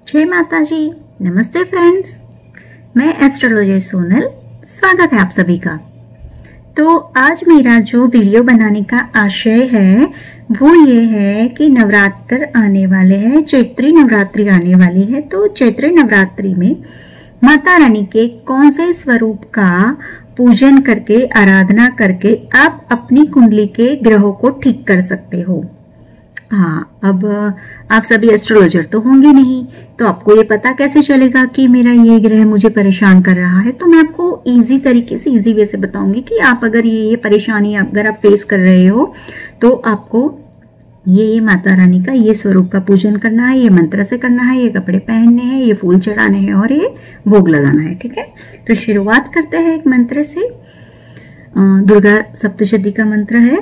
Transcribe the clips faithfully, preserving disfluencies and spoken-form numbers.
जय माता जी। नमस्ते फ्रेंड्स, मैं एस्ट्रोलॉजर सोनल, स्वागत है आप सभी का। तो आज मेरा जो वीडियो बनाने का आशय है वो ये है कि नवरात्र आने वाले हैं, चैत्री नवरात्रि आने वाली है। तो चैत्री नवरात्रि में माता रानी के कौन से स्वरूप का पूजन करके, आराधना करके आप अपनी कुंडली के ग्रहों को ठीक कर सकते हो। हाँ, अब आप सभी एस्ट्रोलॉजर तो होंगे नहीं, तो आपको ये पता कैसे चलेगा कि मेरा ये ग्रह मुझे परेशान कर रहा है। तो मैं आपको इजी तरीके से, इजी वे से बताऊंगी कि आप अगर ये ये परेशानी अगर आप फेस कर रहे हो तो आपको ये ये माता रानी का ये स्वरूप का पूजन करना है, ये मंत्र से करना है, ये कपड़े पहनने हैं, ये फूल चढ़ाने हैं और ये भोग लगाना है। ठीक है, तो शुरुआत करते हैं एक मंत्र से। दुर्गा सप्तशती का मंत्र है,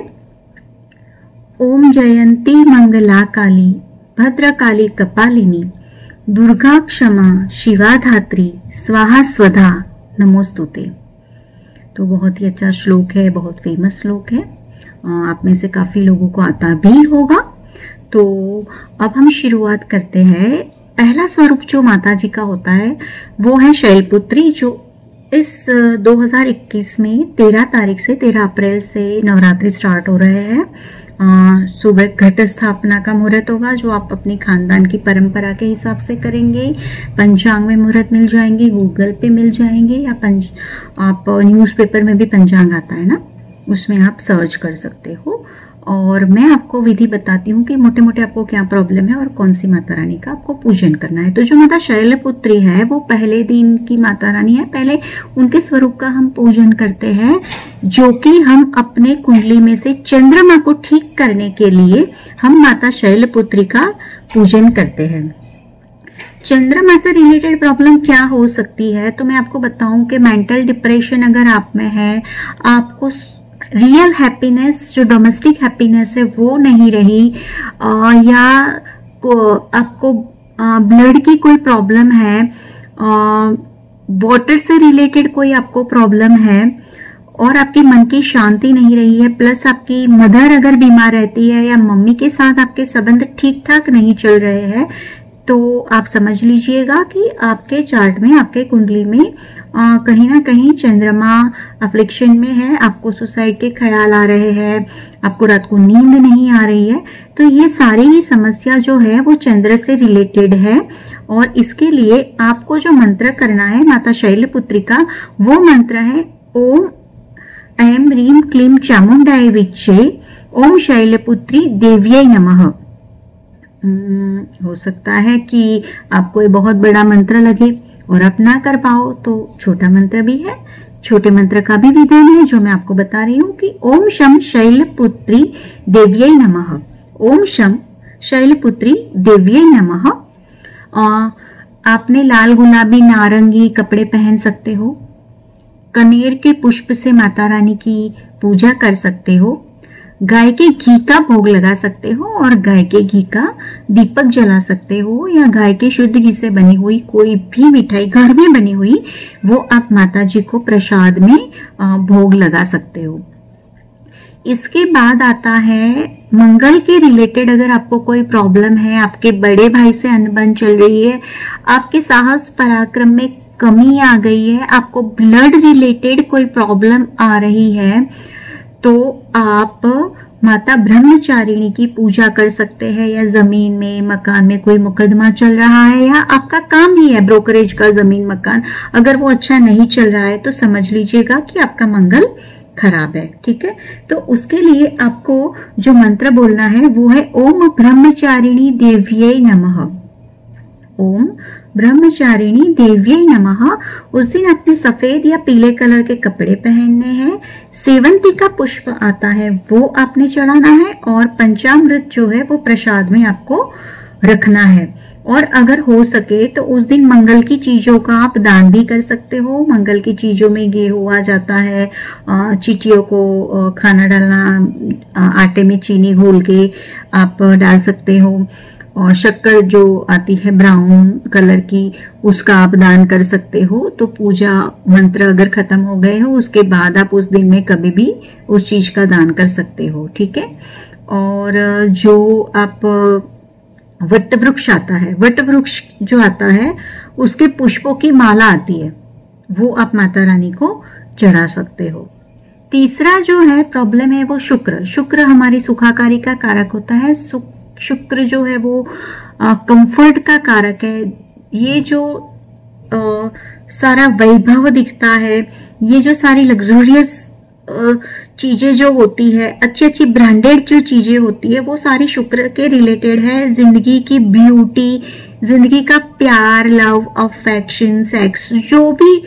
ओम जयंती मंगला काली भद्रकाली कपालिनी दुर्गा क्षमा शिवा धात्री स्वाहा स्वधा नमोस्तुते। तो बहुत ही अच्छा श्लोक है, बहुत फेमस श्लोक है, आप में से काफी लोगों को आता भी होगा। तो अब हम शुरुआत करते हैं। पहला स्वरूप जो माता जी का होता है वो है शैलपुत्री, जो इस दो हज़ार इक्कीस में तेरह तारीख से तेरह अप्रैल से नवरात्रि स्टार्ट हो रहे हैं। सुबह घट स्थापना का मुहूर्त होगा, जो आप अपनी खानदान की परंपरा के हिसाब से करेंगे। पंचांग में मुहूर्त मिल जाएंगे, गूगल पे मिल जाएंगे, या पंच आप न्यूज़पेपर में भी पंचांग आता है ना, उसमें आप सर्च कर सकते हो। और मैं आपको विधि बताती हूँ कि मोटे मोटे आपको क्या प्रॉब्लम है और कौन सी माता रानी का आपको पूजन करना है। तो जो माता शैलपुत्री है वो पहले दिन की माता रानी है। पहले उनके स्वरूप का हम पूजन करते हैं, जो कि हम अपने कुंडली में से चंद्रमा को ठीक करने के लिए हम माता शैलपुत्री का पूजन करते हैं। चंद्रमा से रिलेटेड प्रॉब्लम क्या हो सकती है, तो मैं आपको बताऊं कि मेंटल डिप्रेशन अगर आप में है, आपको रियल हैप्पीनेस, जो डोमेस्टिक हैप्पीनेस है वो नहीं रही, आ, या को, आपको ब्लड की कोई प्रॉब्लम है, वाटर से रिलेटेड कोई आपको प्रॉब्लम है और आपके मन की शांति नहीं रही है, प्लस आपकी मदर अगर बीमार रहती है या मम्मी के साथ आपके संबंध ठीक ठाक नहीं चल रहे हैं, तो आप समझ लीजिएगा कि आपके चार्ट में, आपके कुंडली में आ, कहीं ना कहीं चंद्रमा अफ्लिक्शन में है। आपको सुसाइड के ख्याल आ रहे हैं, आपको रात को नींद नहीं आ रही है। तो ये सारी ही समस्या जो है वो चंद्र से रिलेटेड है। और इसके लिए आपको जो मंत्र करना है माता शैलपुत्री का, वो मंत्र है ओम ऐं ह्रीं क्लीं चामुंडाय विच्चे ओम शैलपुत्री देव्यै नमः। हो सकता है कि आपको ये बहुत बड़ा मंत्र लगे और आप ना कर पाओ, तो छोटा मंत्र भी है। छोटे मंत्र का भी विधान है जो मैं आपको बता रही हूँ कि ओम शम शैलपुत्री देव्यै नमः, ओम शम शैलपुत्री देव्यै नमः। आपने लाल, गुलाबी, नारंगी कपड़े पहन सकते हो, कनेर के पुष्प से माता रानी की पूजा कर सकते हो, गाय के घी का भोग लगा सकते हो और गाय के घी का दीपक जला सकते हो, या गाय के शुद्ध घी से बनी हुई कोई भी मिठाई घर में बनी हुई वो आप माता जी को प्रसाद में भोग लगा सकते हो। इसके बाद आता है मंगल के रिलेटेड। अगर आपको कोई प्रॉब्लम है, आपके बड़े भाई से अनबन चल रही है, आपके साहस पराक्रम में कमी आ गई है, आपको ब्लड रिलेटेड कोई प्रॉब्लम आ रही है, तो आप माता ब्रह्मचारिणी की पूजा कर सकते हैं। या जमीन में, मकान में कोई मुकदमा चल रहा है, या आपका काम ही है ब्रोकरेज का, जमीन मकान, अगर वो अच्छा नहीं चल रहा है तो समझ लीजिएगा कि आपका मंगल खराब है। ठीक है, तो उसके लिए आपको जो मंत्र बोलना है वो है ओम ब्रह्मचारिणी देव्यै नमः, ओम ब्रह्मचारिणी देव्यै नमः। उस दिन आपने सफेद या पीले कलर के कपड़े पहनने हैं, सेवंती का पुष्प आता है वो आपने चढ़ाना है, और पंचामृत जो है वो प्रसाद में आपको रखना है। और अगर हो सके तो उस दिन मंगल की चीजों का आप दान भी कर सकते हो। मंगल की चीजों में गेहूं आ जाता है, चींटियों को खाना डालना, आटे में चीनी घोल के आप डाल सकते हो, और शक्कर जो आती है ब्राउन कलर की उसका आप दान कर सकते हो। तो पूजा मंत्र अगर खत्म हो गए हो उसके बाद आप उस दिन में कभी भी उस चीज का दान कर सकते हो। ठीक है, और जो आप वट वृक्ष आता है, वट वृक्ष जो आता है उसके पुष्पों की माला आती है, वो आप माता रानी को चढ़ा सकते हो। तीसरा जो है प्रॉब्लम है वो शुक्र। शुक्र हमारी सुखाकारी का कारक होता है। शुक्र जो है वो कंफर्ट का कारक है। ये जो आ, सारा वैभव दिखता है, ये जो सारी लग्जूरियस चीजें जो होती है, अच्छी अच्छी ब्रांडेड जो चीजें होती है, वो सारी शुक्र के रिलेटेड है। जिंदगी की ब्यूटी, जिंदगी का प्यार, लव, अफेक्शन, सेक्स, जो भी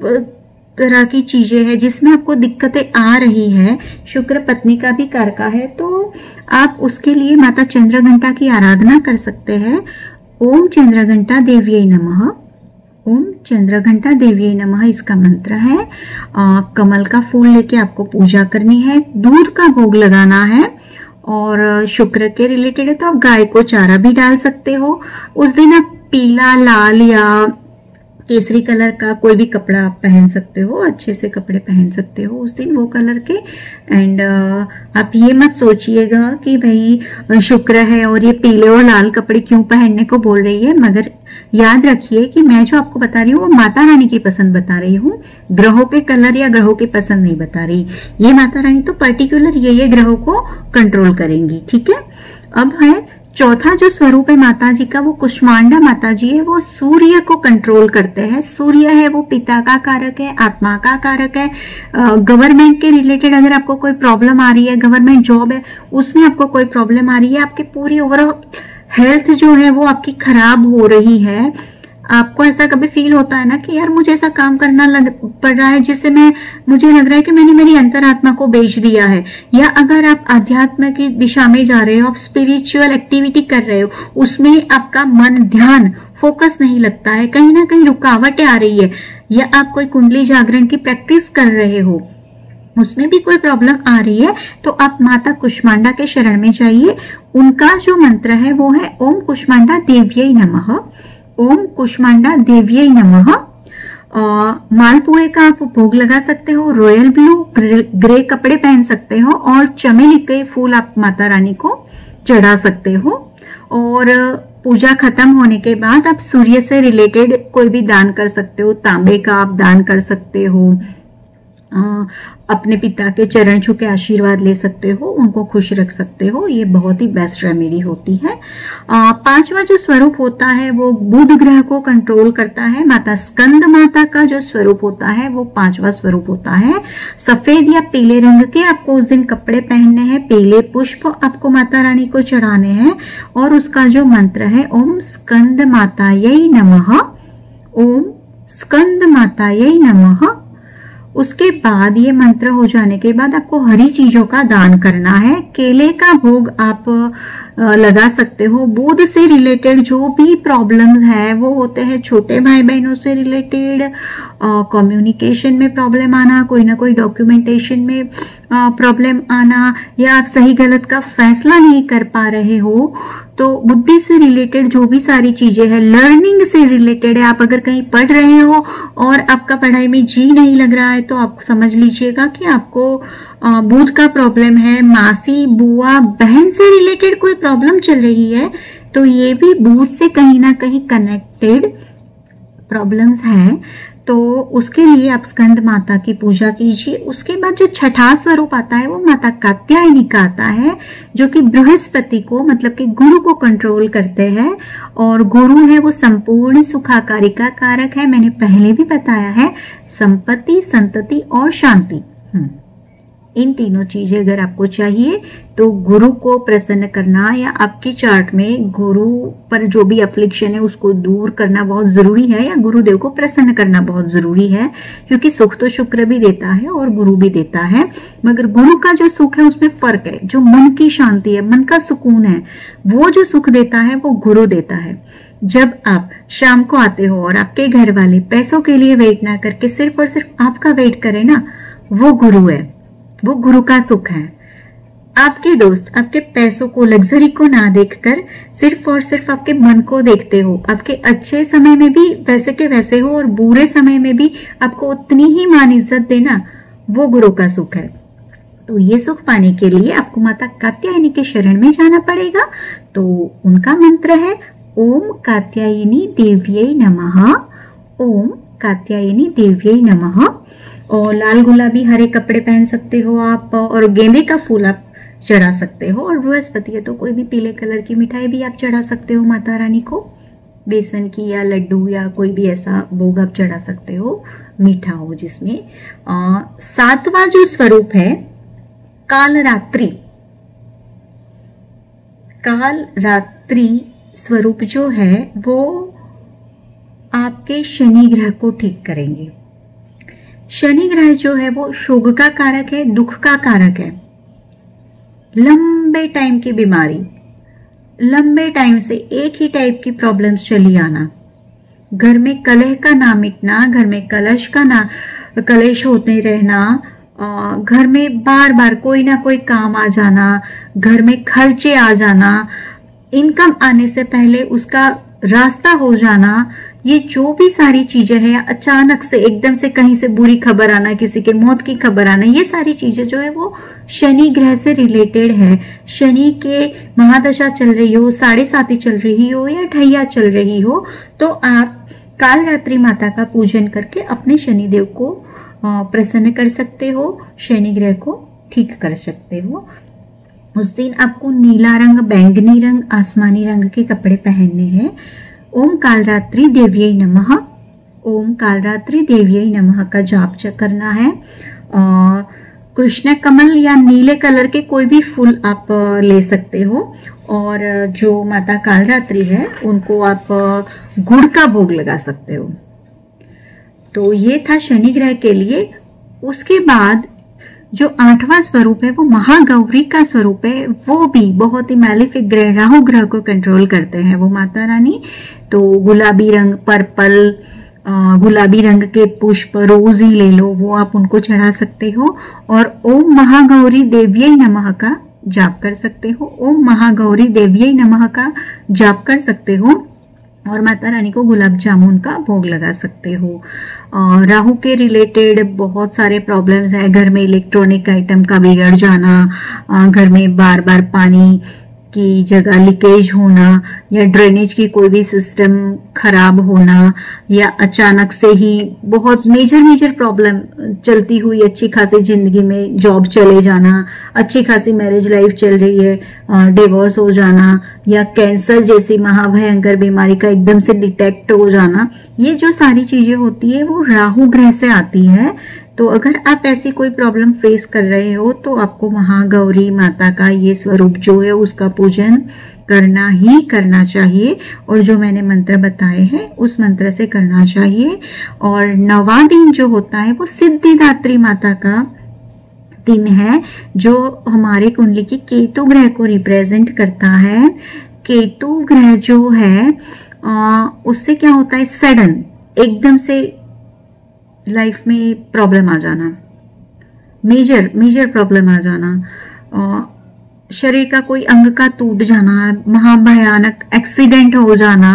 तरह की चीजें हैं जिसमें आपको दिक्कतें आ रही है, शुक्र पत्नी का भी कारका है। तो आप उसके लिए माता चंद्रघंटा की आराधना कर सकते हैं। ओम चंद्रघंटा देव्यै नमः, ओम चंद्रघंटा देव्यै नमः इसका मंत्र है। आ, कमल का फूल लेके आपको पूजा करनी है, दूध का भोग लगाना है, और शुक्र के रिलेटेड है तो आप गाय को चारा भी डाल सकते हो। उस दिन आप पीला, लाल या केसरी कलर का कोई भी कपड़ा आप पहन सकते हो, अच्छे से कपड़े पहन सकते हो उस दिन वो कलर के। एंड आप ये मत सोचिएगा कि भाई शुक्र है और ये पीले और लाल कपड़े क्यों पहनने को बोल रही है, मगर याद रखिए कि मैं जो आपको बता रही हूँ वो माता रानी की पसंद बता रही हूँ, ग्रहों के कलर या ग्रहों की पसंद नहीं बता रही। ये माता रानी तो पर्टिकुलर ये ये ग्रहों को कंट्रोल करेंगी, ठीक है। अब है चौथा जो स्वरूप है माता जी का, वो कुष्मांडा माता जी है। वो सूर्य को कंट्रोल करते हैं। सूर्य है वो पिता का कारक है, आत्मा का कारक है। गवर्नमेंट के रिलेटेड अगर आपको कोई प्रॉब्लम आ रही है, गवर्नमेंट जॉब है उसमें आपको कोई प्रॉब्लम आ रही है, आपकी पूरी ओवरऑल हेल्थ जो है वो आपकी खराब हो रही है, आपको ऐसा कभी फील होता है ना कि यार मुझे ऐसा काम करना लग पड़ रहा है जिससे मैं मुझे लग रहा है कि मैंने मेरी अंतरात्मा को बेच दिया है, या अगर आप अध्यात्म की दिशा में जा रहे हो, आप स्पिरिचुअल एक्टिविटी कर रहे हो, उसमें आपका मन, ध्यान, फोकस नहीं लगता है, कहीं ना कहीं रुकावटें आ रही है, या आप कोई कुंडली जागरण की प्रैक्टिस कर रहे हो उसमें भी कोई प्रॉब्लम आ रही है, तो आप माता कुष्मांडा के शरण में जाइए। उनका जो मंत्र है वो है ओम कुष्मांडा देव्यै नमः, ओम कुष्मांडा देव्यै नमः। मालपुए का आप भोग लगा सकते हो, रॉयल ब्लू ग्रे, ग्रे कपड़े पहन सकते हो, और चमेली के फूल आप माता रानी को चढ़ा सकते हो। और पूजा खत्म होने के बाद आप सूर्य से रिलेटेड कोई भी दान कर सकते हो, तांबे का आप दान कर सकते हो, आ, अपने पिता के चरण छू के आशीर्वाद ले सकते हो, उनको खुश रख सकते हो। ये बहुत ही बेस्ट रेमेडी होती है। आ, पांचवा जो स्वरूप होता है वो बुध ग्रह को कंट्रोल करता है। माता स्कंद माता का जो स्वरूप होता है वो पांचवा स्वरूप होता है। सफेद या पीले रंग के आपको उस दिन कपड़े पहनने हैं, पीले पुष्प आपको माता रानी को चढ़ाने हैं, और उसका जो मंत्र है ओम स्कंद मातायै नमः, ओम स्कंद मातायै नमः। उसके बाद ये मंत्र हो जाने के बाद आपको हरी चीजों का दान करना है। केले का भोग आप लगा सकते हो। बुध से रिलेटेड जो भी प्रॉब्लम्स है वो होते हैं छोटे भाई बहनों से रिलेटेड, कम्युनिकेशन में प्रॉब्लम आना, कोई ना कोई डॉक्यूमेंटेशन में प्रॉब्लम आना, या आप सही गलत का फैसला नहीं कर पा रहे हो, तो बुद्धि से रिलेटेड जो भी सारी चीजें हैं, लर्निंग से रिलेटेड है, आप अगर कहीं पढ़ रहे हो और आपका पढ़ाई में जी नहीं लग रहा है तो आप समझ लीजिएगा कि आपको बुध का प्रॉब्लम है। मासी, बुआ, बहन से रिलेटेड कोई प्रॉब्लम चल रही है तो ये भी बुध से कहीं ना कहीं कनेक्टेड प्रॉब्लम्स है, तो उसके लिए आप स्कंद माता की पूजा कीजिए। उसके बाद जो छठा स्वरूप आता है वो माता कात्यायनी का आता है, जो कि बृहस्पति को, मतलब कि गुरु को कंट्रोल करते हैं, और गुरु है वो संपूर्ण सुखाकारी का कारक है। मैंने पहले भी बताया है, संपत्ति, संतति और शांति, इन तीनों चीजें अगर आपको चाहिए तो गुरु को प्रसन्न करना, या आपकी चार्ट में गुरु पर जो भी अफ्लिक्शन है उसको दूर करना बहुत जरूरी है, या गुरुदेव को प्रसन्न करना बहुत जरूरी है, क्योंकि सुख तो शुक्र भी देता है और गुरु भी देता है, मगर गुरु का जो सुख है उसमें फर्क है। जो मन की शांति है, मन का सुकून है, वो जो सुख देता है वो गुरु देता है। जब आप शाम को आते हो और आपके घर वाले पैसों के लिए वेट ना करके सिर्फ और सिर्फ आपका वेट करे ना, वो गुरु है, वो गुरु का सुख है। आपके दोस्त आपके पैसों को, लग्जरी को ना देखकर सिर्फ और सिर्फ आपके मन को देखते हो, आपके अच्छे समय में भी वैसे के वैसे हो और बुरे समय में भी आपको उतनी ही मान इज्जत देना, वो गुरु का सुख है। तो ये सुख पाने के लिए आपको माता कात्यायनी के शरण में जाना पड़ेगा। तो उनका मंत्र है ओम कात्यायनी देव्यै नमः, ओम कात्यायनी देव्यै नमः। और लाल गुलाबी हरे कपड़े पहन सकते हो आप, और गेंदे का फूल आप चढ़ा सकते हो, और बृहस्पति है तो कोई भी पीले कलर की मिठाई भी आप चढ़ा सकते हो माता रानी को, बेसन की या लड्डू या कोई भी ऐसा भोग आप चढ़ा सकते हो मीठा हो जिसमें। सातवां जो स्वरूप है काल रात्रि, काल रात्रि स्वरूप जो है वो आपके शनि ग्रह को ठीक करेंगे। शनि ग्रह जो है वो शोक का कारक है, दुख का कारक है। लंबे टाइम की बीमारी, लंबे टाइम से एक ही टाइप की प्रॉब्लम्स चली आना, घर में कलह का ना मिटना, घर में कलश का ना कलेश होते रहना, घर में बार बार कोई ना कोई काम आ जाना, घर में खर्चे आ जाना, इनकम आने से पहले उसका रास्ता हो जाना, ये जो भी सारी चीजें हैं, अचानक से एकदम से कहीं से बुरी खबर आना, किसी के मौत की खबर आना, ये सारी चीजें जो है वो शनि ग्रह से रिलेटेड है। शनि के महादशा चल रही हो, साढ़े साथी चल रही हो या ढैया चल रही हो, तो आप काल रात्रि माता का पूजन करके अपने शनिदेव को प्रसन्न कर सकते हो, शनि ग्रह को ठीक कर सकते हो। उस दिन आपको नीला रंग, बैंगनी रंग, आसमानी रंग के कपड़े पहनने हैं। ओम कालरात्रि देव्यै नमः, ओम कालरात्रि देव्यै नमः का जाप करना है। कृष्ण कमल या नीले कलर के कोई भी फूल आप ले सकते हो, और जो माता कालरात्रि है उनको आप गुड़ का भोग लगा सकते हो। तो ये था शनि ग्रह के लिए। उसके बाद जो आठवां स्वरूप है वो महागौरी का स्वरूप है, वो भी बहुत ही मैलिफिक ग्रह राहु ग्रह को कंट्रोल करते हैं वो माता रानी। तो गुलाबी रंग, पर्पल, गुलाबी रंग के पुष्प, रोज ही ले लो, वो आप उनको चढ़ा सकते हो। और ओम महागौरी देव्यै नमः का जाप कर सकते हो, ओम महागौरी देव्यै नमः का जाप कर सकते हो, और माता रानी को गुलाब जामुन का भोग लगा सकते हो। राहु के रिलेटेड बहुत सारे प्रॉब्लम्स है, घर में इलेक्ट्रॉनिक आइटम का बिगड़ जाना, घर में बार बार पानी की जगह लीकेज होना, या ड्रेनेज की कोई भी सिस्टम खराब होना, या अचानक से ही बहुत मेजर मेजर प्रॉब्लम चलती हुई अच्छी खासी जिंदगी में जॉब चले जाना, अच्छी खासी मैरिज लाइफ चल रही है, डिवोर्स हो जाना, या कैंसर जैसी महाभयंकर बीमारी का एकदम से डिटेक्ट हो जाना, ये जो सारी चीजें होती है वो राहु ग्रह से आती है। तो अगर आप ऐसी कोई प्रॉब्लम फेस कर रहे हो तो आपको महागौरी माता का ये स्वरूप जो है उसका पूजन करना ही करना चाहिए, और जो मैंने मंत्र बताए हैं उस मंत्र से करना चाहिए। और नवा दिन जो होता है वो सिद्धिदात्री माता का दिन है, जो हमारे कुंडली की केतु ग्रह को रिप्रेजेंट करता है। केतु ग्रह जो है आ, उससे क्या होता है, सडन एकदम से लाइफ में प्रॉब्लम आ जाना, मेजर मेजर प्रॉब्लम आ जाना, आ, शरीर का कोई अंग का टूट जाना, महाभयानक एक्सीडेंट हो जाना,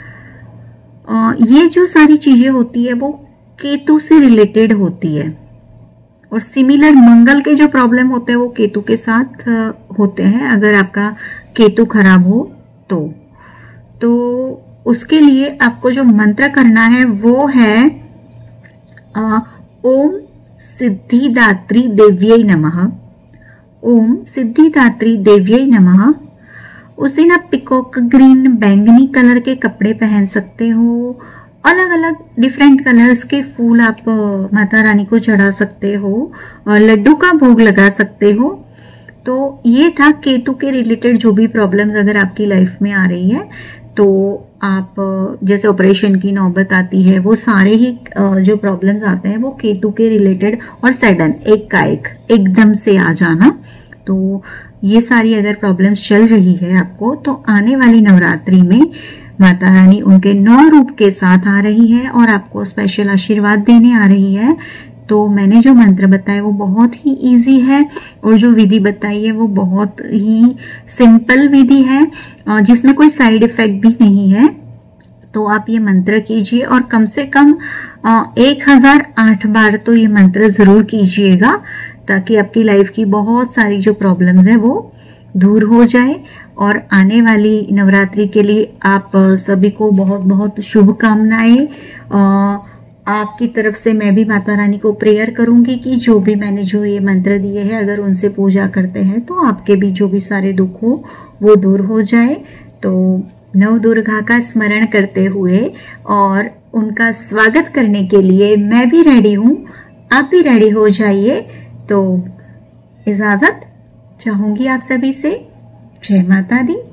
आ, ये जो सारी चीजें होती है वो केतु से रिलेटेड होती है। और सिमिलर मंगल के जो प्रॉब्लम होते हैं वो केतु के साथ होते हैं, अगर आपका केतु खराब हो तो तो उसके लिए आपको जो मंत्र करना है वो है आ, ओम सिद्धिदात्री देव्यै नमः, ओम सिद्धिदात्री देव्यै नमः। उस दिन आप पिकॉक ग्रीन, बैंगनी कलर के कपड़े पहन सकते हो, अलग अलग डिफरेंट कलर्स के फूल आप माता रानी को चढ़ा सकते हो, और लड्डू का भोग लगा सकते हो। तो ये था केतु के रिलेटेड जो भी प्रॉब्लम्स अगर आपकी लाइफ में आ रही है, तो आप जैसे ऑपरेशन की नौबत आती है, वो सारे ही जो प्रॉब्लम्स आते हैं वो केतु के रिलेटेड, और सडन एक का एक एकदम से आ जाना। तो ये सारी अगर प्रॉब्लम्स चल रही है आपको, तो आने वाली नवरात्रि में माता रानी उनके नौ रूप के साथ आ रही है और आपको स्पेशल आशीर्वाद देने आ रही है। तो मैंने जो मंत्र बताए वो बहुत ही इजी है, और जो विधि बताई है वो बहुत ही सिंपल विधि है, जिसमें कोई साइड इफेक्ट भी नहीं है। तो आप ये मंत्र कीजिए, और कम से कम एक हजार आठ बार तो ये मंत्र जरूर कीजिएगा, ताकि आपकी लाइफ की बहुत सारी जो प्रॉब्लम्स है वो दूर हो जाए। और आने वाली नवरात्रि के लिए आप सभी को बहुत बहुत शुभकामनाएं। आपकी तरफ से मैं भी माता रानी को प्रेयर करूंगी कि जो भी मैंने जो ये मंत्र दिए हैं अगर उनसे पूजा करते हैं तो आपके भी जो भी सारे दुख हो वो दूर हो जाए। तो नव दुर्गा का स्मरण करते हुए और उनका स्वागत करने के लिए मैं भी रेडी हूँ, आप भी रेडी हो जाइए। तो इजाजत चाहूंगी आप सभी से। जय माता दी।